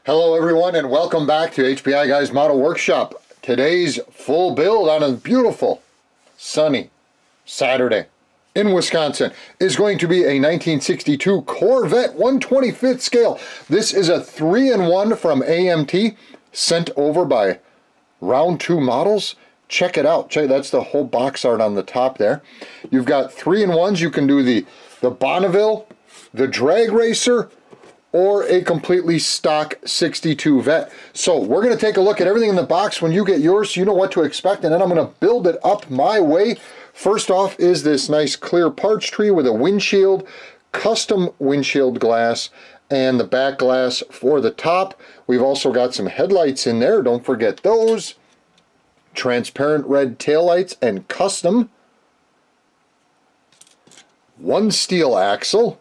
Hello everyone and welcome back to hpiguys Model Workshop. Today's full build on a beautiful sunny Saturday in Wisconsin is going to be a 1962 Corvette 125th scale. This is a 3-in-1 from AMT sent over by Round 2 Models. Check it out. That's the whole box art on the top there. You've got 3-in-1s. You can do the Bonneville, the Drag Racer, or a completely stock 62 Vet. So we're going to take a look at everything in the box when you get yours so you know what to expect, and then I'm going to build it up my way. First off is this nice clear parts tree with a windshield, custom windshield glass, and the back glass for the top. We've also got some headlights in there, don't forget those. Transparent red taillights and custom. One steel axle.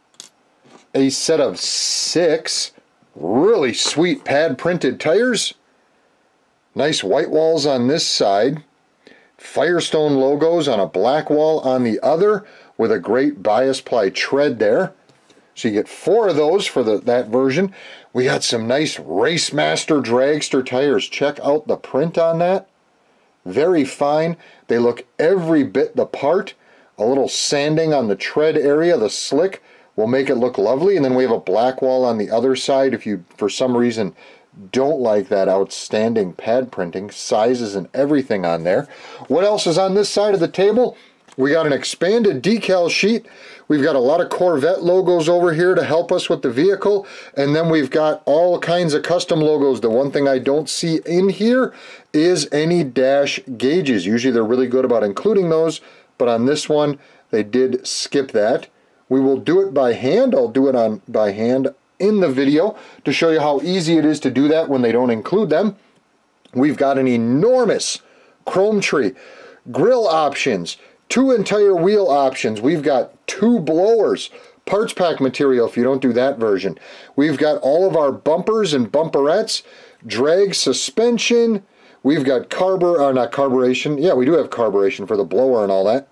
A set of 6 really sweet pad printed tires. Nice white walls on this side. Firestone logos on a black wall on the other with a great bias ply tread there. So you get 4 of those for that version. We got some nice Racemaster dragster tires. Check out the print on that. Very fine. They look every bit the part. A little sanding on the tread area, the slick, will make it look lovely. And then we have a black wall on the other side if you for some reason don't like that outstanding pad printing, sizes and everything on there. What else is on this side of the table? We got an expanded decal sheet. We've got a lot of Corvette logos over here to help us with the vehicle, and then we've got all kinds of custom logos. The one thing I don't see in here is any dash gauges. Usually they're really good about including those, but on this one they did skip that. We will do it by hand. I'll do it by hand in the video to show you how easy it is to do that when they don't include them. We've got an enormous chrome tree, grill options, 2 entire wheel options. We've got 2 blowers, parts pack material if you don't do that version. We've got all of our bumpers and bumperettes, drag suspension. We've got not carburation. Yeah, we do have carburation for the blower and all that.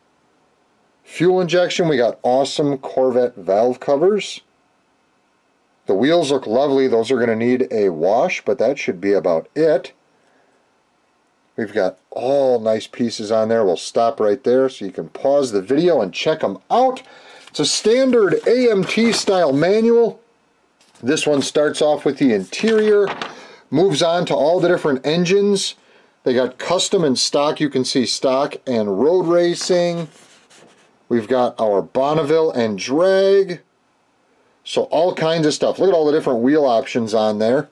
Fuel injection, we got awesome Corvette valve covers. The wheels look lovely. Those are going to need a wash, but that should be about it. We've got all nice pieces on there. We'll stop right there so you can pause the video and check them out. It's a standard AMT style manual. This one starts off with the interior, moves on to all the different engines. They got custom and stock. You can see stock and road racing. We've got our Bonneville and drag. So all kinds of stuff. Look at all the different wheel options on there.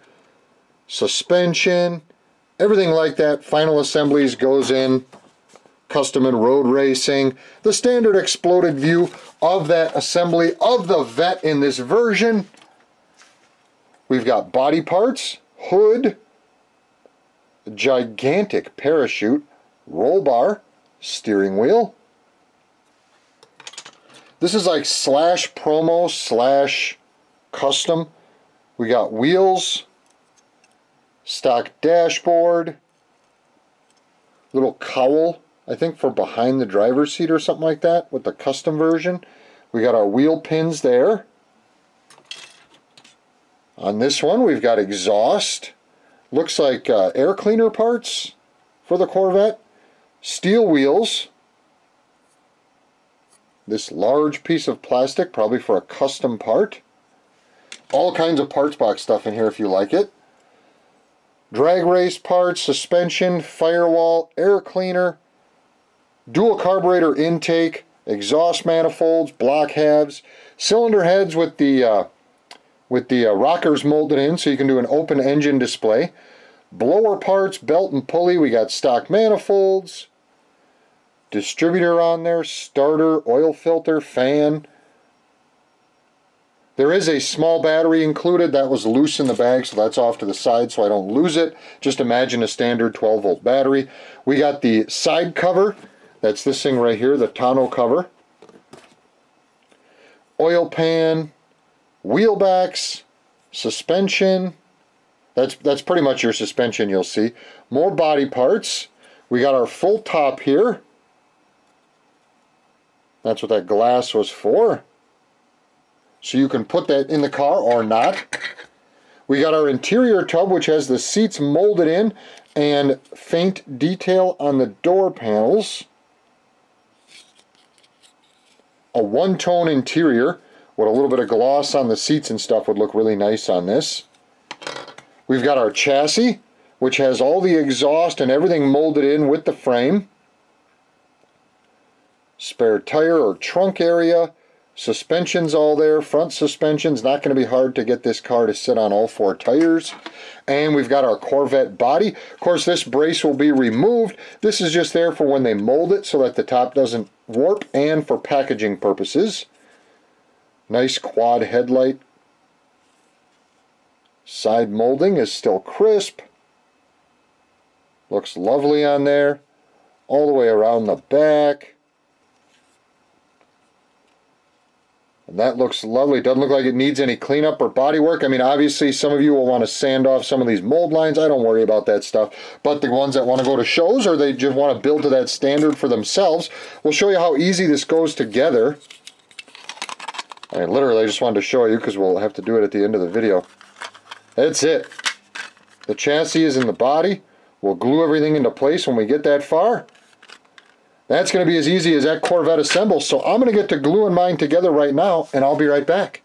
Suspension, everything like that. Final assemblies goes in. Custom and road racing. The standard exploded view of that assembly of the Vet in this version. We've got body parts, hood, gigantic parachute, roll bar, steering wheel. This is like slash promo slash custom. We got wheels, stock dashboard, little cowl, I think for behind the driver's seat or something like that with the custom version. We got our wheel pins there. On this one we've got exhaust. Looks like air cleaner parts for the Corvette. Steel wheels. This large piece of plastic, probably for a custom part. All kinds of parts box stuff in here if you like it. Drag race parts, suspension, firewall, air cleaner, dual carburetor intake, exhaust manifolds, block halves, cylinder heads with the rockers molded in so you can do an open engine display. Blower parts, belt and pulley, we got stock manifolds. Distributor on there, starter, oil filter, fan. There is a small battery included. That was loose in the bag, so that's off to the side so I don't lose it. Just imagine a standard 12-volt battery. We got the side cover. That's this thing right here, the tonneau cover. Oil pan, wheel backs, suspension. That's pretty much your suspension, you'll see. More body parts. We got our full top here. That's what that glass was for. So you can put that in the car or not. We got our interior tub, which has the seats molded in and faint detail on the door panels. A one-tone interior with a little bit of gloss on the seats and stuff would look really nice on this. We've got our chassis, which has all the exhaust and everything molded in with the frame. Spare tire or trunk area. Suspension's all there. Front suspension's not going to be hard to get this car to sit on all 4 tires. And we've got our Corvette body. Of course, this brace will be removed. This is just there for when they mold it so that the top doesn't warp, and for packaging purposes. Nice quad headlight. Side molding is still crisp. Looks lovely on there. All the way around the back. And that looks lovely. Doesn't look like it needs any cleanup or body work. I mean, obviously some of you will want to sand off some of these mold lines. I don't worry about that stuff. But the ones that want to go to shows, or they just want to build to that standard for themselves, we'll show you how easy this goes together. I mean, literally, I just wanted to show you because we'll have to do it at the end of the video. That's it. The chassis is in the body. We'll glue everything into place when we get that far. That's going to be as easy as that Corvette assembles. So I'm going to get to gluing mine together right now, and I'll be right back.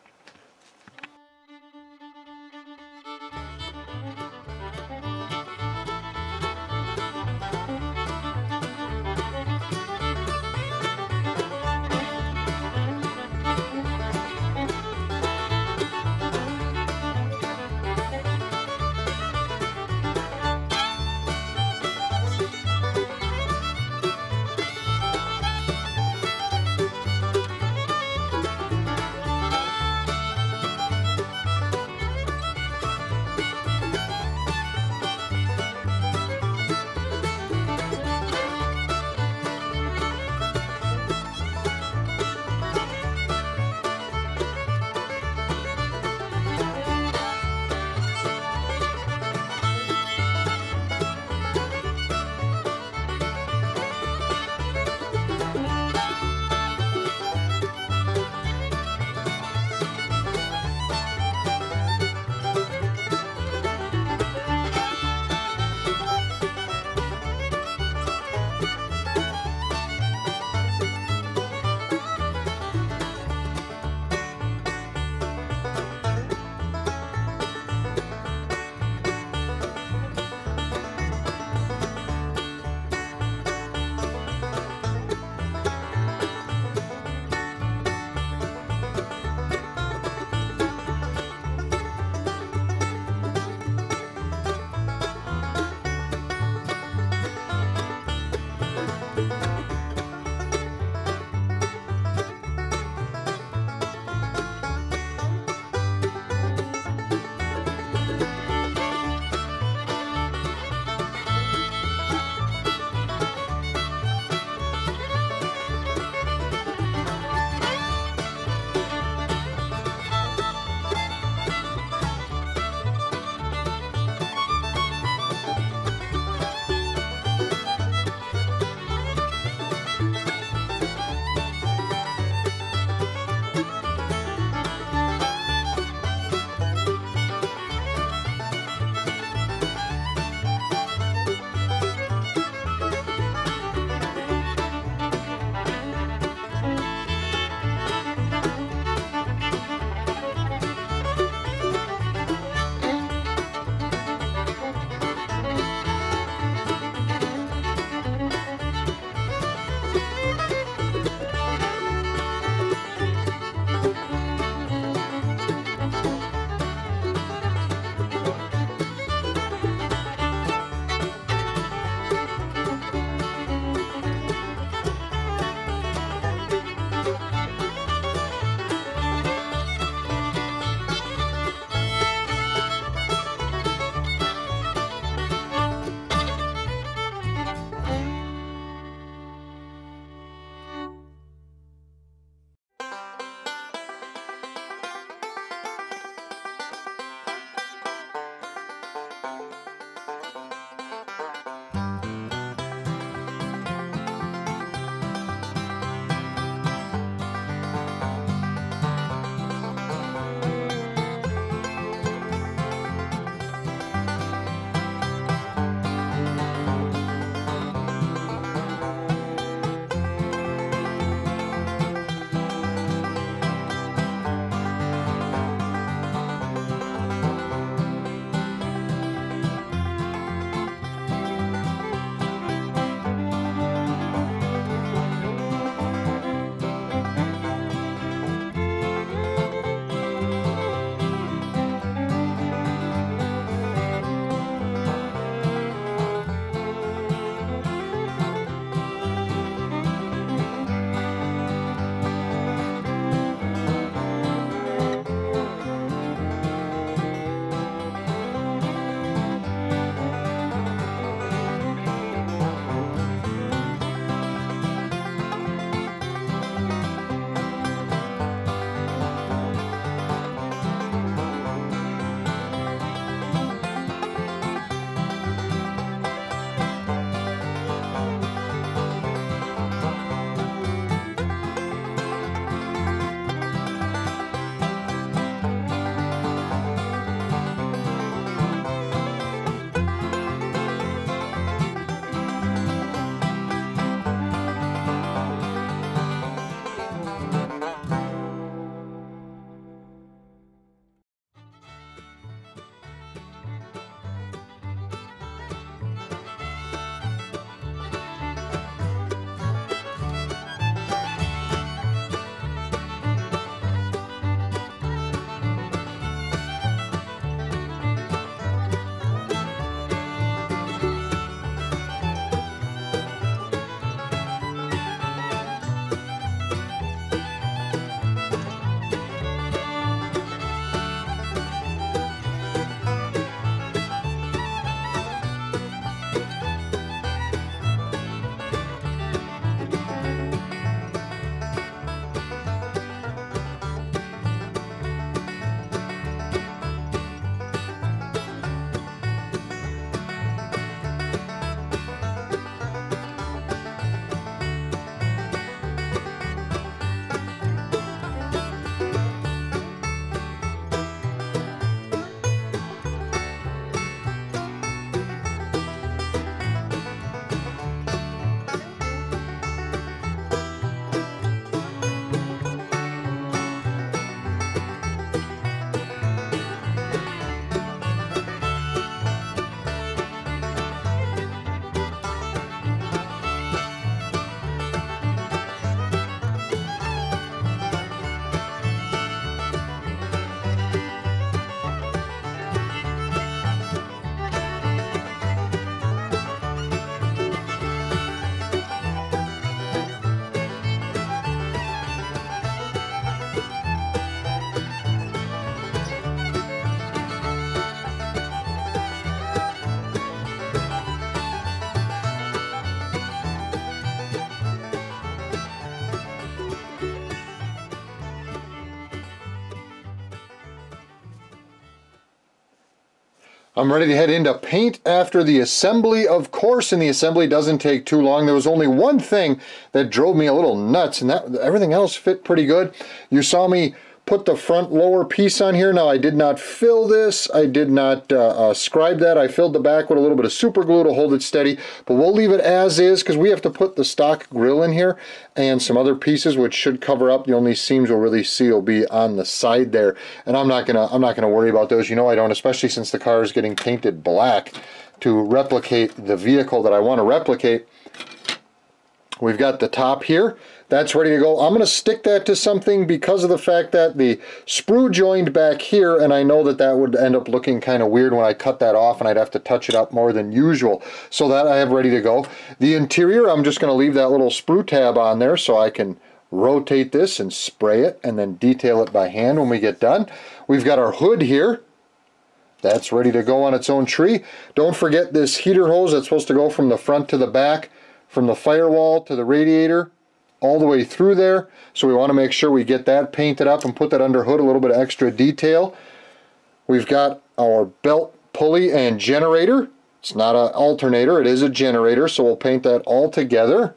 I'm ready to head into paint after the assembly, of course, and the assembly doesn't take too long. There was only one thing that drove me a little nuts, and that everything else fit pretty good. You saw me put the front lower piece on here. Now, I did not fill this. I did not scribe that. I filled the back with a little bit of super glue to hold it steady, but we'll leave it as is because we have to put the stock grill in here and some other pieces which should cover up. The only seams we'll really see will be on the side there, and I'm not gonna worry about those. You know I don't, especially since the car is getting painted black to replicate the vehicle that I want to replicate. We've got the top here. That's ready to go. I'm going to stick that to something because of the fact that the sprue joined back here, and I know that that would end up looking kind of weird when I cut that off, and I'd have to touch it up more than usual. So that I have ready to go. The interior, I'm just going to leave that little sprue tab on there so I can rotate this and spray it and then detail it by hand when we get done. We've got our hood here. That's ready to go on its own tree. Don't forget this heater hose that's supposed to go from the front to the back, from the firewall to the radiator, all the way through there. So we want to make sure we get that painted up and put that under hood, a little bit of extra detail. We've got our belt pulley and generator. It's not an alternator, it is a generator, so we'll paint that all together.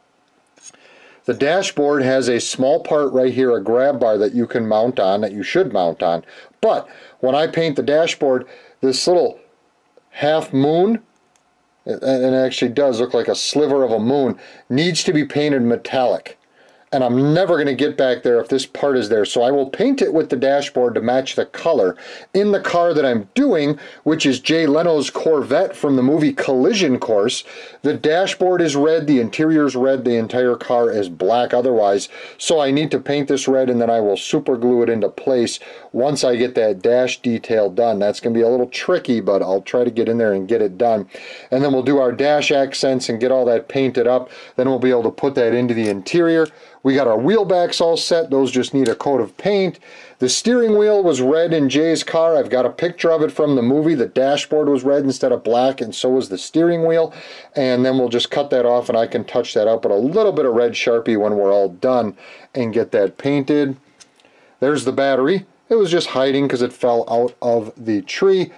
The dashboard has a small part right here, a grab bar that you can mount on, that you should mount on. But when I paint the dashboard, this little half moon, and it actually does look like a sliver of a moon, needs to be painted metallic. And I'm never going to get back there if this part is there. So I will paint it with the dashboard to match the color. In the car that I'm doing, which is Jay Leno's Corvette from the movie Collision Course, the dashboard is red, the interior is red, the entire car is black otherwise. So I need to paint this red, and then I will super glue it into place once I get that dash detail done. That's going to be a little tricky, but I'll try to get in there and get it done. And then we'll do our dash accents and get all that painted up. Then we'll be able to put that into the interior. We got our wheel backs all set. Those just need a coat of paint. The steering wheel was red in Jay's car. I've got a picture of it from the movie. The dashboard was red instead of black, and so was the steering wheel. And then we'll just cut that off, and I can touch that up with a little bit of red Sharpie when we're all done and get that painted. There's the battery. It was just hiding because it fell out of the tree.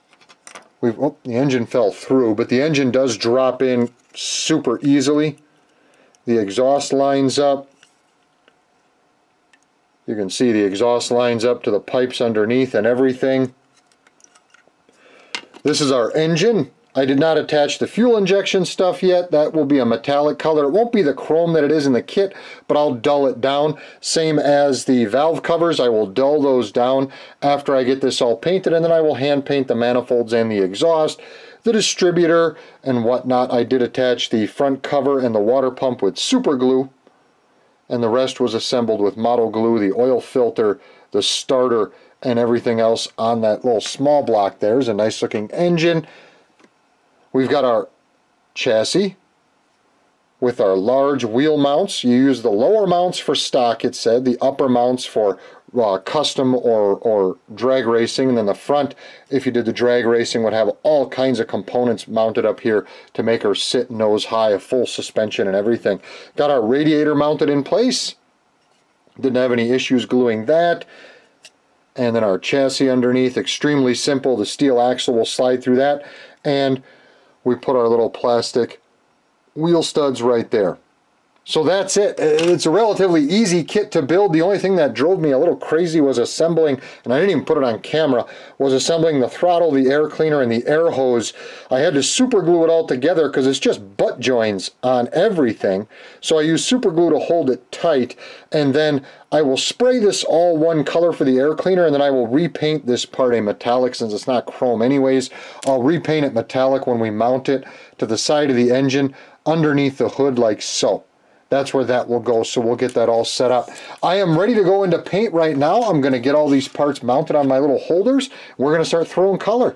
The engine fell through, but the engine does drop in super easily. The exhaust lines up. You can see the exhaust lines up to the pipes underneath and everything. This is our engine. I did not attach the fuel injection stuff yet. That will be a metallic color. It won't be the chrome that it is in the kit, but I'll dull it down. Same as the valve covers. I will dull those down after I get this all painted, and then I will hand paint the manifolds and the exhaust, the distributor, and whatnot. I did attach the front cover and the water pump with super glue, and the rest was assembled with model glue, the oil filter, the starter, and everything else on that little small block. There's a nice looking engine. We've got our chassis with our large wheel mounts. You use the lower mounts for stock, it said, the upper mounts for custom or drag racing, and then the front, if you did the drag racing, would have all kinds of components mounted up here to make her sit nose high, a full suspension and everything. Got our radiator mounted in place. Didn't have any issues gluing that. And then our chassis underneath, extremely simple. The steel axle will slide through that, and we put our little plastic wheel studs right there. So that's it. It's a relatively easy kit to build. The only thing that drove me a little crazy was assembling, and I didn't even put it on camera, was assembling the throttle, the air cleaner, and the air hose. I had to super glue it all together because it's just butt joins on everything. So I used super glue to hold it tight, and then I will spray this all one color for the air cleaner, and then I will repaint this part a metallic since it's not chrome anyways. I'll repaint it metallic when we mount it to the side of the engine underneath the hood like so. That's where that will go, so we'll get that all set up. I am ready to go into paint right now. I'm going to get all these parts mounted on my little holders. We're going to start throwing color.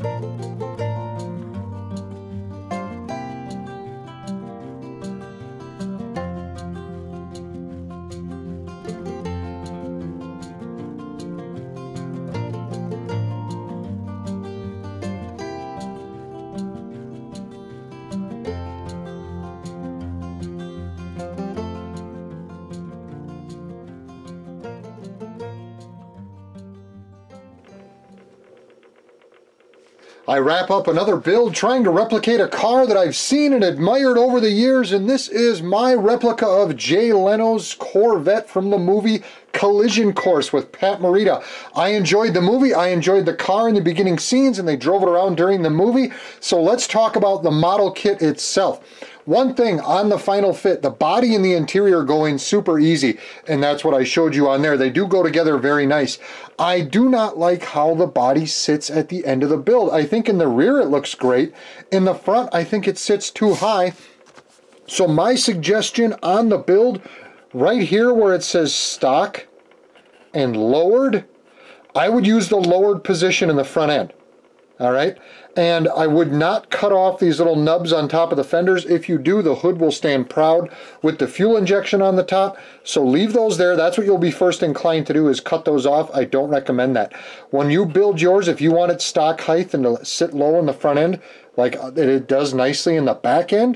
I wrap up another build trying to replicate a car that I've seen and admired over the years, and this is my replica of Jay Leno's Corvette from the movie Collision Course with Pat Morita. I enjoyed the movie, I enjoyed the car in the beginning scenes, and they drove it around during the movie. So let's talk about the model kit itself. One thing on the final fit, the body and the interior go in super easy, and that's what I showed you on there. They do go together very nice. I do not like how the body sits at the end of the build. I think in the rear it looks great. In the front, I think it sits too high. So my suggestion on the build, right here where it says stock and lowered, I would use the lowered position in the front end. All right, and I would not cut off these little nubs on top of the fenders. If you do, the hood will stand proud with the fuel injection on the top, so leave those there. That's what you'll be first inclined to do, is cut those off. I don't recommend that. When you build yours, if you want it stock height and to sit low in the front end, like it does nicely in the back end,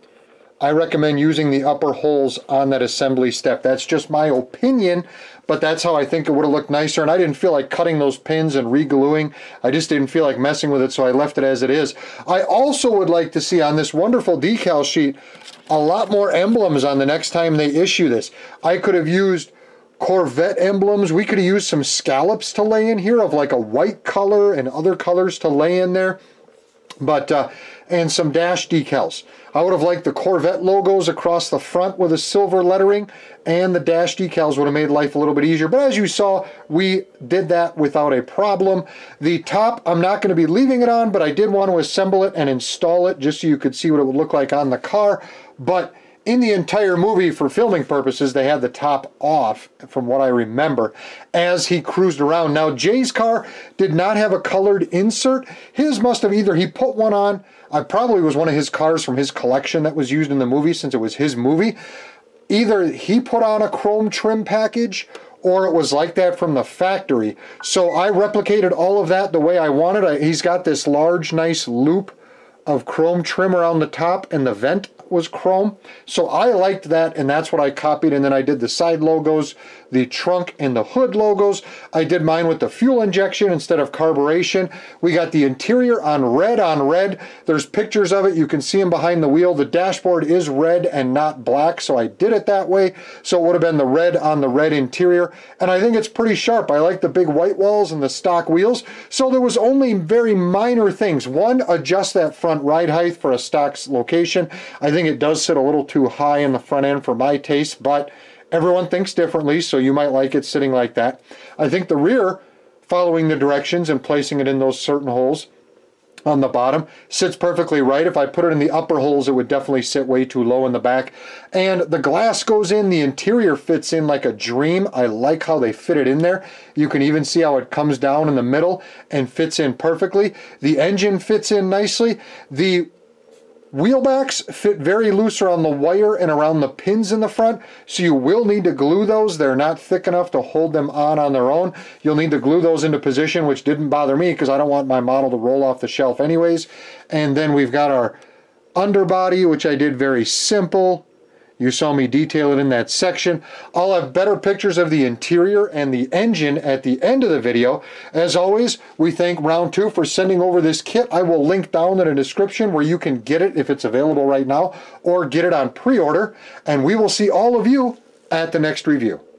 I recommend using the upper holes on that assembly step. That's just my opinion, but that's how I think it would have looked nicer, and I didn't feel like cutting those pins and re-gluing. I just didn't feel like messing with it, so I left it as it is. I also would like to see on this wonderful decal sheet a lot more emblems on the next time they issue this. I could have used Corvette emblems. We could have used some scallops to lay in here of like a white color and other colors to lay in there. But and some dash decals. I would have liked the Corvette logos across the front with a silver lettering, and the dash decals would have made life a little bit easier. But as you saw, we did that without a problem. The top, I'm not going to be leaving it on, but I did want to assemble it and install it just so you could see what it would look like on the car. But in the entire movie, for filming purposes, they had the top off, from what I remember, as he cruised around. Now, Jay's car did not have a colored insert. His must have either he put one on, probably was one of his cars from his collection that was used in the movie, since it was his movie. Either he put on a chrome trim package, or it was like that from the factory. So I replicated all of that the way I wanted. He's got this large, nice loop of chrome trim around the top, and the vent was chrome. So I liked that, and that's what I copied. And then I did the side logos, the trunk and the hood logos. I did mine with the fuel injection instead of carburation. We got the interior on red on red. There's pictures of it. You can see them behind the wheel. The dashboard is red and not black, so I did it that way. So it would have been the red on the red interior. And I think it's pretty sharp. I like the big white walls and the stock wheels. So there was only very minor things. One, adjust that front ride height for a stock location. I think it does sit a little too high in the front end for my taste, but everyone thinks differently, so you might like it sitting like that. I think the rear, following the directions and placing it in those certain holes on the bottom, sits perfectly right. If I put it in the upper holes, it would definitely sit way too low in the back. And the glass goes in, the interior fits in like a dream. I like how they fit it in there. You can even see how it comes down in the middle and fits in perfectly. The engine fits in nicely. The wheel backs fit very loose around the wire and around the pins in the front, so you will need to glue those. They're not thick enough to hold them on their own. You'll need to glue those into position, which didn't bother me because I don't want my model to roll off the shelf anyways. And then we've got our underbody, which I did very simple. You saw me detail it in that section. I'll have better pictures of the interior and the engine at the end of the video. As always, we thank Round 2 for sending over this kit. I will link down in the description where you can get it if it's available right now, or get it on pre-order. And we will see all of you at the next review.